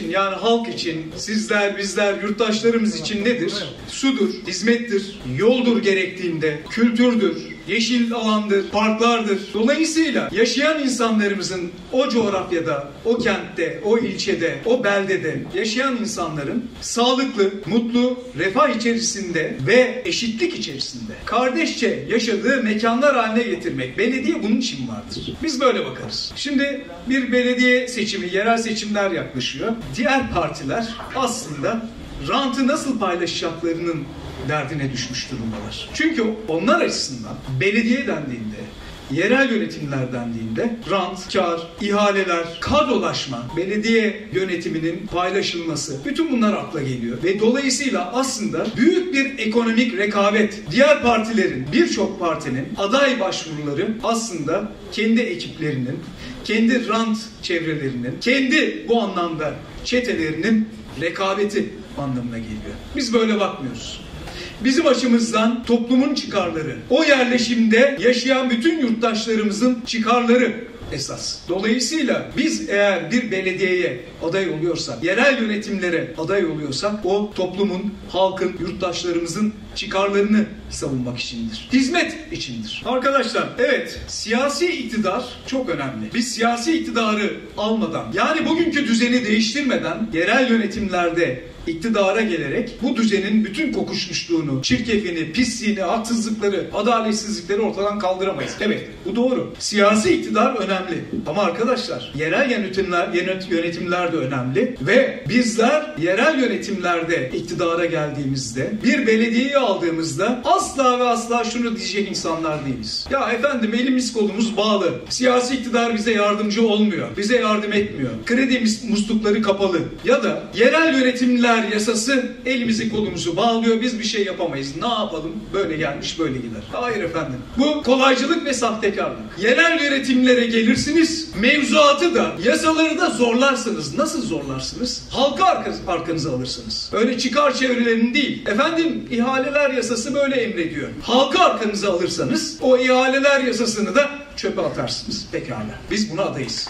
için, yani halk için, sizler, bizler, yurttaşlarımız için nedir? Sudur, hizmettir, yoldur gerektiğinde, kültürdür, yeşil alandır, parklardır. Dolayısıyla yaşayan insanlarımızın o coğrafyada, o kentte, o ilçede, o beldede yaşayan insanların sağlıklı, mutlu, refah içerisinde ve eşitlik içerisinde kardeşçe yaşadığı mekanlar haline getirmek. Belediye bunun için vardır. Biz böyle bakarız. Şimdi bir belediye seçimi, yerel seçimler yaklaşıyor. Diğer partiler aslında rantı nasıl paylaşacaklarının derdine düşmüş durumdalar. Çünkü onlar açısından belediye dendiğinde, yerel yönetimler dendiğinde rant, kar, ihaleler, kadrolaşma, belediye yönetiminin paylaşılması, bütün bunlar akla geliyor. Ve dolayısıyla aslında büyük bir ekonomik rekabet, diğer partilerin, birçok partinin aday başvuruları aslında kendi ekiplerinin, kendi rant çevrelerinin, kendi bu anlamda çetelerinin rekabeti anlamına geliyor. Biz böyle bakmıyoruz. Bizim açımızdan toplumun çıkarları, o yerleşimde yaşayan bütün yurttaşlarımızın çıkarları esas. Dolayısıyla biz eğer bir belediyeye aday oluyorsak, yerel yönetimlere aday oluyorsak o toplumun, halkın, yurttaşlarımızın çıkarlarını savunmak içindir. Hizmet içindir. Arkadaşlar, evet, siyasi iktidar çok önemli. Biz siyasi iktidarı almadan, yani bugünkü düzeni değiştirmeden yerel yönetimlerde iktidara gelerek bu düzenin bütün kokuşmuşluğunu, çirkefini, pisliğini, haksızlıkları, adaletsizlikleri ortadan kaldıramayız. Evet, bu doğru. Siyasi iktidar önemli. Ama arkadaşlar, yerel yönetimler de önemli ve bizler yerel yönetimlerde iktidara geldiğimizde, bir belediyeyi aldığımızda asla ve asla şunu diyecek insanlar değiliz. Ya efendim, elimiz kolumuz bağlı. Siyasi iktidar bize yardımcı olmuyor. Bize yardım etmiyor. Kredi muslukları kapalı. Ya da yerel yönetimler yasası elimizi kolumuzu bağlıyor. Biz bir şey yapamayız. Ne yapalım? Böyle gelmiş böyle gider. Hayır efendim. Bu kolaycılık ve sahtekarlık. Yerel yönetimlere gelirsiniz. Mevzuatı da, yasaları da zorlarsınız. Nasıl zorlarsınız? Halka arkanıza alırsınız. Öyle çıkar çevrelerini değil. Efendim, ihaleler yasası böyle emrediyor. Halka arkanıza alırsanız o ihaleler yasasını da çöpe atarsınız. Pekala. Biz buna adayız.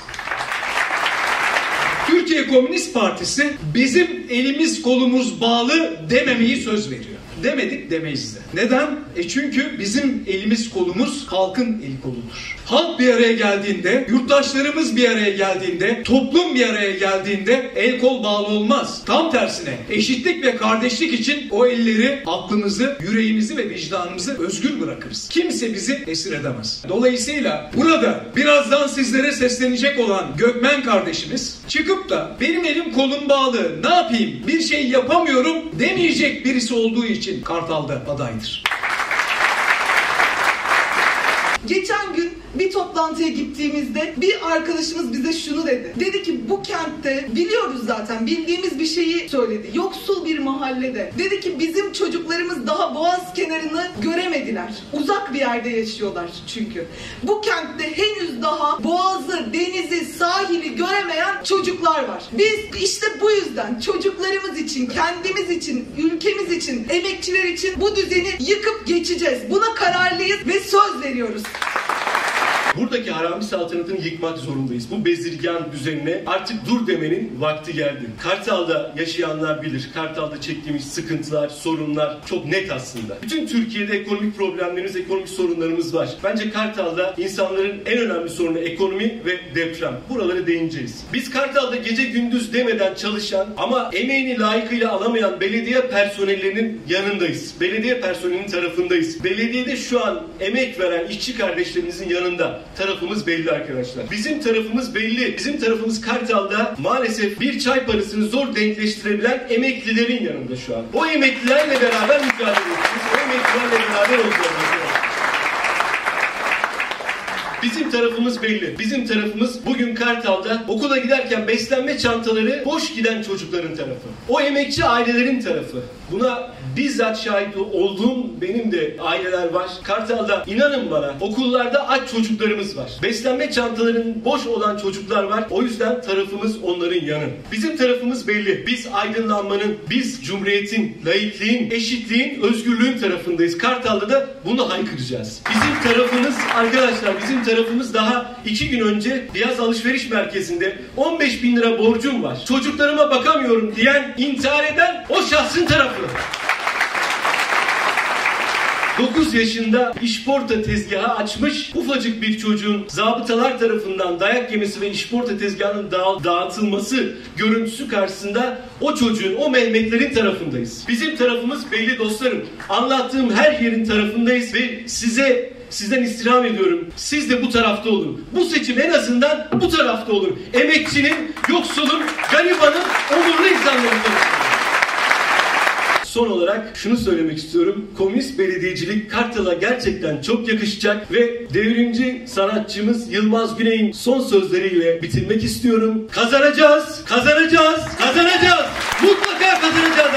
Türkiye Komünist Partisi bizim elimiz kolumuz bağlı dememeyi söz veriyor. Demedik, demeyiz de. Neden? Çünkü bizim elimiz kolumuz halkın eli koludur. Halk bir araya geldiğinde, yurttaşlarımız bir araya geldiğinde, toplum bir araya geldiğinde el kol bağlı olmaz. Tam tersine eşitlik ve kardeşlik için o elleri, aklımızı, yüreğimizi ve vicdanımızı özgür bırakırız. Kimse bizi esir edemez. Dolayısıyla burada birazdan sizlere seslenecek olan Gökmen kardeşimiz çıkıp da benim elim kolum bağlı, ne yapayım, bir şey yapamıyorum demeyecek birisi olduğu için Kartal'da adaydır. Geçen gün bir toplantıya gittiğimizde bir arkadaşımız bize şunu dedi. Dedi ki bu kentte biliyoruz zaten, bildiğimiz bir şeyi söyledi. Yoksul bir mahallede. Dedi ki bizim çocuklarımız daha boğaz kenarını göremediler. Uzak bir yerde yaşıyorlar çünkü. Bu kentte henüz daha boğazı, denizi, sahili göremeyen çocuklar var. Biz işte bu yüzden çocuklarımız için, kendimiz için, ülkemiz için, emekçiler için bu düzeni yıkıp geçeceğiz. Buna kararlıyız ve söz veriyoruz. Buradaki harami saltanatını yıkmak zorundayız. Bu bezirgan düzenine artık dur demenin vakti geldi. Kartal'da yaşayanlar bilir. Kartal'da çektiğimiz sıkıntılar, sorunlar çok net aslında. Bütün Türkiye'de ekonomik problemlerimiz, ekonomik sorunlarımız var. Bence Kartal'da insanların en önemli sorunu ekonomi ve deprem. Buralara değineceğiz. Biz Kartal'da gece gündüz demeden çalışan ama emeğini layıkıyla alamayan belediye personellerinin yanındayız. Belediye personelinin tarafındayız. Belediyede şu an emek veren işçi kardeşlerimizin yanında. Tarafımız belli arkadaşlar. Bizim tarafımız belli. Bizim tarafımız Kartal'da maalesef bir çay parasını zor denkleştirebilen emeklilerin yanında şu an. O emeklilerle beraber mücadele ediyoruz. O emeklilerle beraber olacağız. Bizim tarafımız belli. Bizim tarafımız bugün Kartal'da okula giderken beslenme çantaları boş giden çocukların tarafı. O emekçi ailelerin tarafı. Buna bizzat şahit olduğum benim de aileler var. Kartal'da inanın bana okullarda aç çocuklarımız var. Beslenme çantalarının boş olan çocuklar var. O yüzden tarafımız onların yanı. Bizim tarafımız belli. Biz aydınlanmanın, biz cumhuriyetin, laikliğin, eşitliğin, özgürlüğün tarafındayız. Kartal'da da bunu haykıracağız. Bizim tarafımız arkadaşlar, bizim tarafımız daha 2 gün önce Beyaz Alışveriş Merkezi'nde 15.000 lira borcum var, çocuklarıma bakamıyorum diyen, intihar eden o şahsın tarafı. 9 yaşında işporta tezgahı açmış ufacık bir çocuğun zabıtalar tarafından dayak yemesi ve işporta tezgahının dağıtılması görüntüsü karşısında o çocuğun, o Mehmetlerin tarafındayız. Bizim tarafımız belli dostlarım. Anlattığım her yerin tarafındayız ve sizden istirham ediyorum. Siz de bu tarafta olun. Bu seçim en azından bu tarafta olun. Emekçinin, yoksulun, garibanın, onurlu insanların tarafında. Son olarak şunu söylemek istiyorum. Komünist belediyecilik Kartal'a gerçekten çok yakışacak ve devrimci sanatçımız Yılmaz Güney'in son sözleriyle bitirmek istiyorum. Kazanacağız, kazanacağız, kazanacağız. Mutlaka kazanacağız.